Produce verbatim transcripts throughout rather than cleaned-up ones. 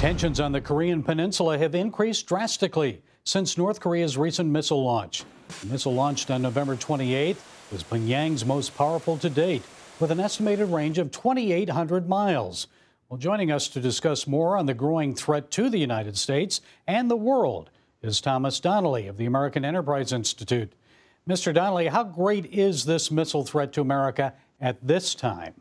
Tensions on the Korean Peninsula have increased drastically since North Korea's recent missile launch. The missile launched on November twenty-eighth was Pyongyang's most powerful to date, with an estimated range of twenty-eight hundred miles. Well, joining us to discuss more on the growing threat to the United States and the world is Thomas Donnelly of the American Enterprise Institute. Mister Donnelly, how great is this missile threat to America at this time?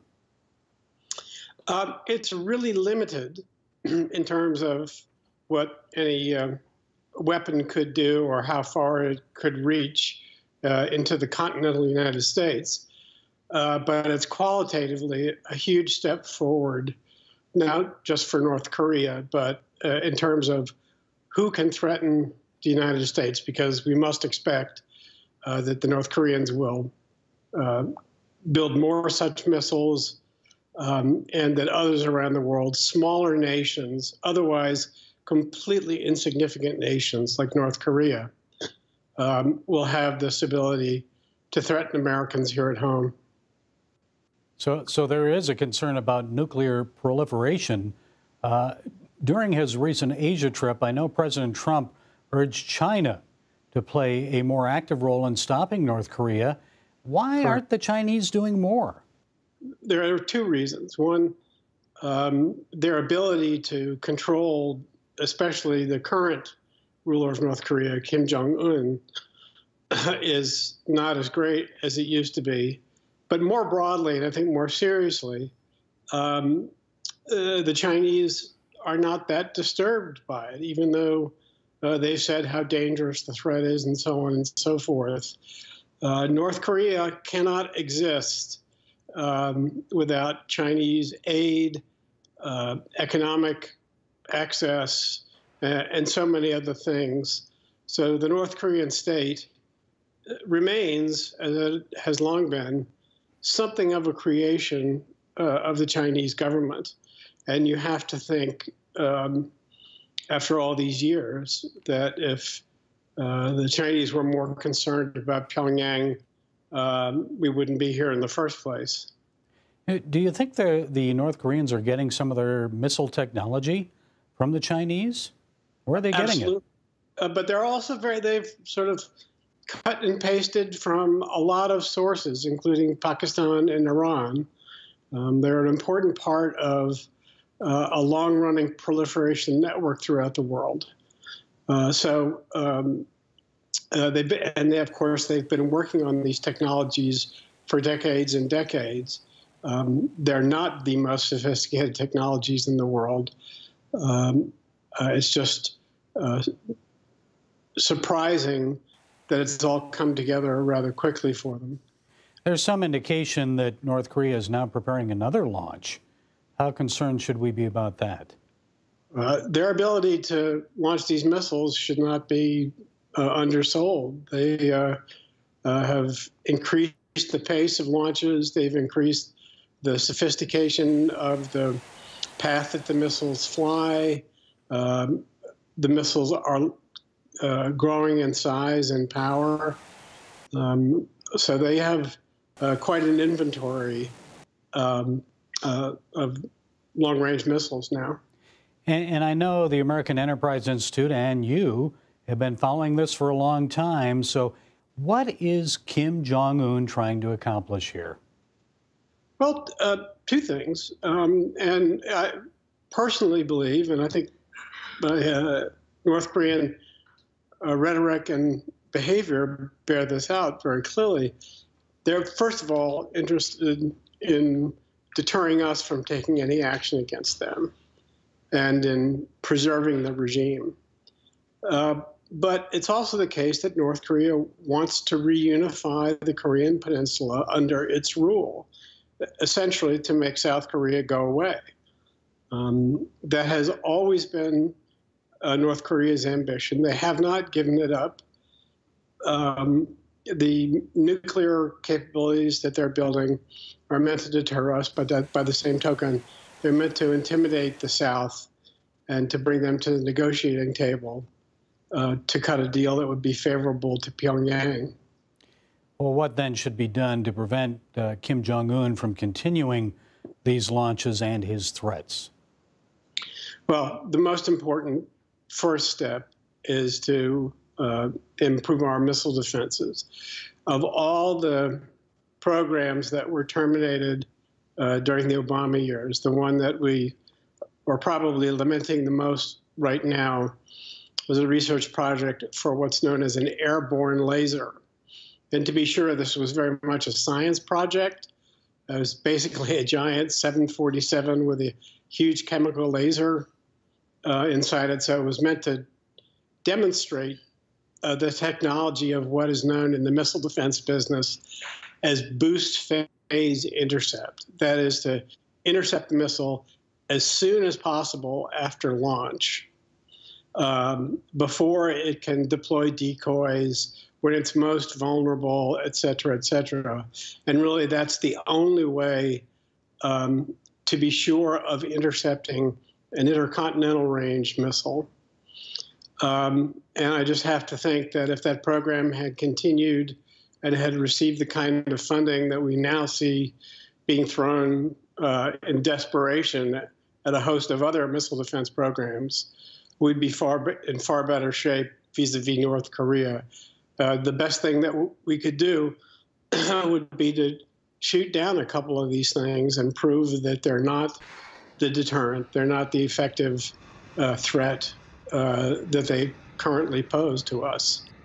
Um, it's really limited in terms of what any uh, weapon could do or how far it could reach uh, into the continental United States. Uh, but it's qualitatively a huge step forward, not just for North Korea, but uh, in terms of who can threaten the United States, because we must expect uh, that the North Koreans will uh, build more such missiles, um, and that others around the world, smaller nations, otherwise completely insignificant nations like North Korea, um, will have this ability to threaten Americans here at home. So, so there is a concern about nuclear proliferation. Uh, during his recent Asia trip, I know President Trump urged China to play a more active role in stopping North Korea. Why aren't the Chinese doing more? There are two reasons. One, um, their ability to control, especially the current ruler of North Korea, Kim Jong Un, is not as great as it used to be. But more broadly, and I think more seriously, um, uh, the Chinese are not that disturbed by it, even though uh, they said how dangerous the threat is and so on and so forth. Uh, North Korea cannot exist um, without Chinese aid, uh, economic access, uh, and so many other things. So the North Korean state remains, as it has long been, something of a creation uh, of the Chinese government. And you have to think, um, after all these years, that if uh, the Chinese were more concerned about Pyongyang, um, we wouldn't be here in the first place. Do you think the, the North Koreans are getting some of their missile technology from the Chinese? Where are they getting Absolutely. it? Uh, but they're also very, they've sort of cut and pasted from a lot of sources, including Pakistan and Iran. Um, they're an important part of uh, a long-running proliferation network throughout the world. Uh, so, um, uh, they've been, and they, of course, they've been working on these technologies for decades and decades. Um, they're not the most sophisticated technologies in the world. Um, uh, it's just uh, surprising that it's all come together rather quickly for them. There's some indication that North Korea is now preparing another launch. How concerned should we be about that? Uh, their ability to launch these missiles should not be uh, undersold. They uh, uh, have increased the pace of launches. They've increased the sophistication of the path that the missiles fly. Um, the missiles are Uh, growing in size and power. Um, so they have uh, quite an inventory um, uh, of long-range missiles now. And, and I know the American Enterprise Institute and you have been following this for a long time. So what is Kim Jong Un trying to accomplish here? Well, uh, two things. Um, and I personally believe, and I think uh, North Korean Uh, rhetoric and behavior bear this out very clearly. They're, first of all, interested in deterring us from taking any action against them and in preserving the regime. Uh, but it's also the case that North Korea wants to reunify the Korean Peninsula under its rule, essentially to make South Korea go away. Um, that has always been Uh, North Korea's ambition. They have not given it up. Um, the nuclear capabilities that they're building are meant to deter us, but that, by the same token, they're meant to intimidate the South and to bring them to the negotiating table uh, to cut a deal that would be favorable to Pyongyang. Well, what then should be done to prevent uh, Kim Jong Un from continuing these launches and his threats? Well, the most important first step is to uh, improve our missile defenses. Of all the programs that were terminated uh, during the Obama years, the one that we are probably lamenting the most right now was a research project for what's known as an airborne laser. And to be sure, this was very much a science project. It was basically a giant seven forty-seven with a huge chemical laser uh, inside it. So it was meant to demonstrate uh, the technology of what is known in the missile defense business as boost phase intercept. That is to intercept the missile as soon as possible after launch, um, before it can deploy decoys, when it's most vulnerable, et cetera, et cetera. And really, that's the only way um, to be sure of intercepting an intercontinental range missile. Um, and I just have to think that if that program had continued and had received the kind of funding that we now see being thrown uh, in desperation at a host of other missile defense programs, we'd be far in far better shape vis-a-vis North Korea. Uh, the best thing that w we could do would be to shoot down a couple of these things and prove that they're not the deterrent, they're not the effective uh, threat uh, that they currently pose to us.